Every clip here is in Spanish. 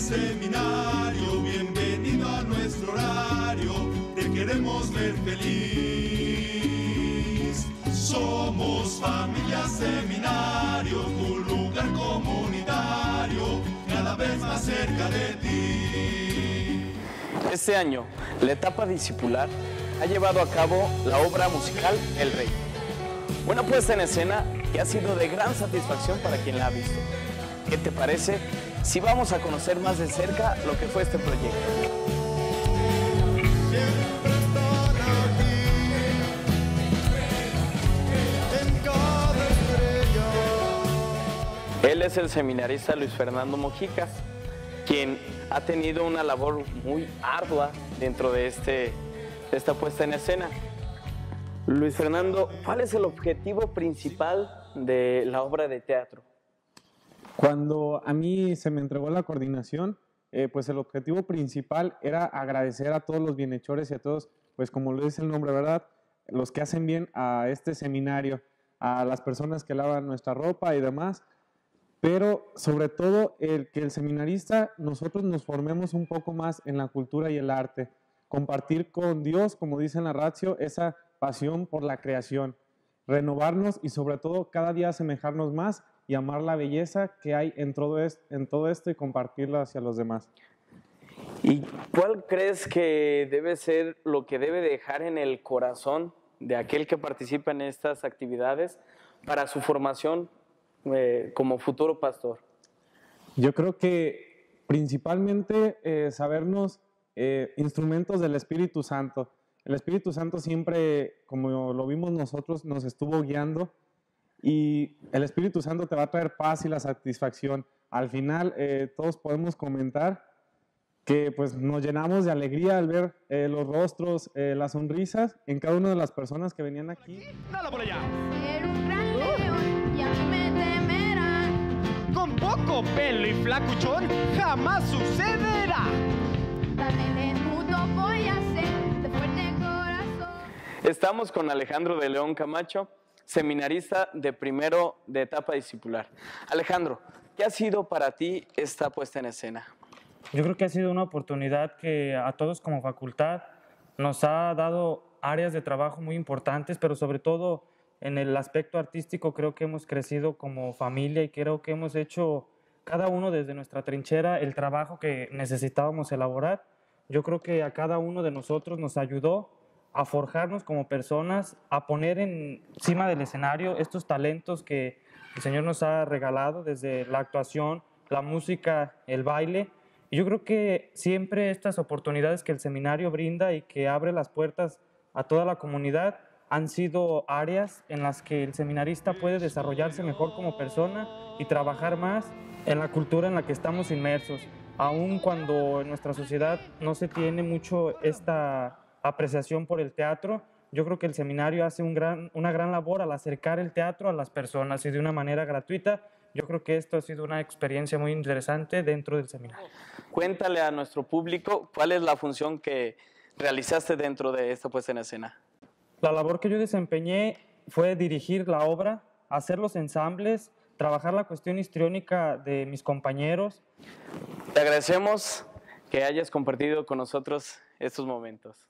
Seminario, bienvenido a nuestro horario, te queremos ver feliz. Somos Familia Seminario, tu lugar comunitario, cada vez más cerca de ti. Este año, la etapa discipular ha llevado a cabo la obra musical El Rey. Una puesta en escena que ha sido de gran satisfacción para quien la ha visto. ¿Qué te parece si vamos a conocer más de cerca lo que fue este proyecto? Él es el seminarista Luis Fernando Mojicas, quien ha tenido una labor muy ardua dentro de esta puesta en escena. Luis Fernando, ¿cuál es el objetivo principal de la obra de teatro? Cuando a mí se me entregó la coordinación, pues el objetivo principal era agradecer a todos los bienhechores y a todos, pues como lo dice el nombre, ¿verdad? Los que hacen bien a este seminario, a las personas que lavan nuestra ropa y demás, pero sobre todo que el seminarista, nosotros nos formemos un poco más en la cultura y el arte, compartir con Dios, como dice en la ratio, esa pasión por la creación, renovarnos y sobre todo cada día asemejarnos más y amar la belleza que hay en todo esto y compartirla hacia los demás. ¿Y cuál crees que debe ser lo que debe dejar en el corazón de aquel que participa en estas actividades para su formación como futuro pastor? Yo creo que principalmente sabernos instrumentos del Espíritu Santo. El Espíritu Santo siempre, como lo vimos nosotros, nos estuvo guiando. Y el Espíritu Santo te va a traer paz y la satisfacción. Al final, todos podemos comentar que pues, nos llenamos de alegría al ver los rostros, las sonrisas en cada una de las personas que venían aquí. ¡Dale por allá! Ser un gran león y a mí me temerán. Con poco pelo y flacuchón jamás sucederá. Dale mudo voy a ser de fuerte corazón. Estamos con Alejandro de León Camacho, seminarista de primero de etapa discipular. Alejandro, ¿qué ha sido para ti esta puesta en escena? Yo creo que ha sido una oportunidad que a todos como facultad nos ha dado áreas de trabajo muy importantes, pero sobre todo en el aspecto artístico creo que hemos crecido como familia y creo que hemos hecho cada uno desde nuestra trinchera el trabajo que necesitábamos elaborar. Yo creo que a cada uno de nosotros nos ayudó a forjarnos como personas, a poner encima del escenario estos talentos que el Señor nos ha regalado desde la actuación, la música, el baile. Y yo creo que siempre estas oportunidades que el seminario brinda y que abre las puertas a toda la comunidad han sido áreas en las que el seminarista puede desarrollarse mejor como persona y trabajar más en la cultura en la que estamos inmersos. Aun cuando en nuestra sociedad no se tiene mucho esta apreciación por el teatro, yo creo que el seminario hace una gran labor al acercar el teatro a las personas y de una manera gratuita. Yo creo que esto ha sido una experiencia muy interesante dentro del seminario. Cuéntale a nuestro público cuál es la función que realizaste dentro de esta puesta en escena. La labor que yo desempeñé fue dirigir la obra, hacer los ensambles, trabajar la cuestión histriónica de mis compañeros. Te agradecemos que hayas compartido con nosotros estos momentos.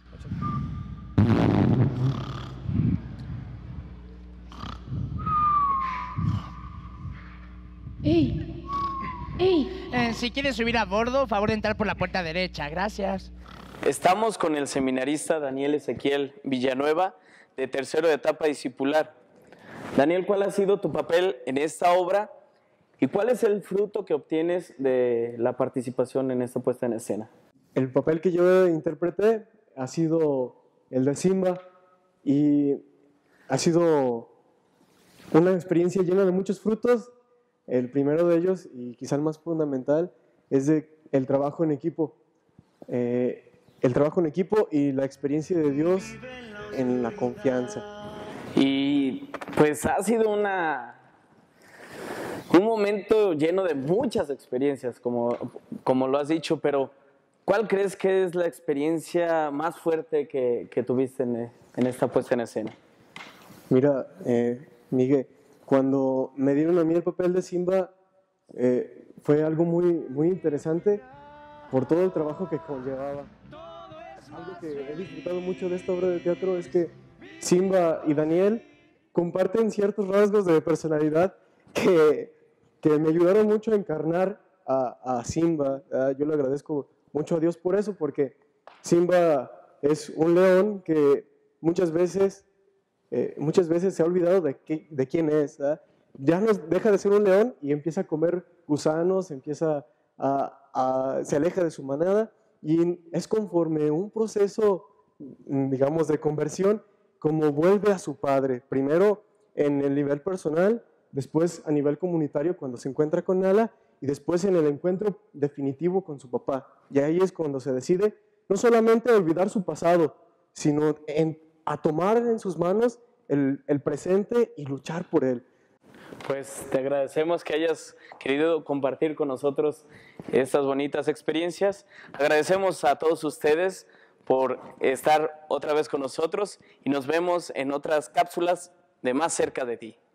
¡Ey! ¡Ey! Si quieres subir a bordo, favor de entrar por la puerta derecha. Gracias. Estamos con el seminarista Daniel Ezequiel Villanueva, de tercero de etapa discipular. Daniel, ¿cuál ha sido tu papel en esta obra y cuál es el fruto que obtienes de la participación en esta puesta en escena? El papel que yo interpreté ha sido el de Simba y ha sido una experiencia llena de muchos frutos. El primero de ellos, y quizá el más fundamental, es el trabajo en equipo. El trabajo en equipo y la experiencia de Dios en la confianza. Y pues ha sido un momento lleno de muchas experiencias, como lo has dicho, pero ¿cuál crees que es la experiencia más fuerte que tuviste en esta puesta en escena? Mira, Miguel, cuando me dieron a mí el papel de Simba, Fue algo muy interesante por todo el trabajo que conllevaba. Algo que he disfrutado mucho de esta obra de teatro es que Simba y Daniel comparten ciertos rasgos de personalidad que me ayudaron mucho a encarnar a Simba. Yo le agradezco mucho a Dios por eso, porque Simba es un león que muchas veces se ha olvidado de quién es. Ya deja de ser un león y empieza a comer gusanos, se aleja de su manada, y es conforme un proceso, digamos, de conversión, como vuelve a su padre, primero en el nivel personal, después a nivel comunitario cuando se encuentra con Nala, y después en el encuentro definitivo con su papá. Y ahí es cuando se decide no solamente a olvidar su pasado, sino a tomar en sus manos el presente y luchar por él. Pues te agradecemos que hayas querido compartir con nosotros estas bonitas experiencias. Agradecemos a todos ustedes por estar otra vez con nosotros y nos vemos en otras cápsulas de Más cerca de ti.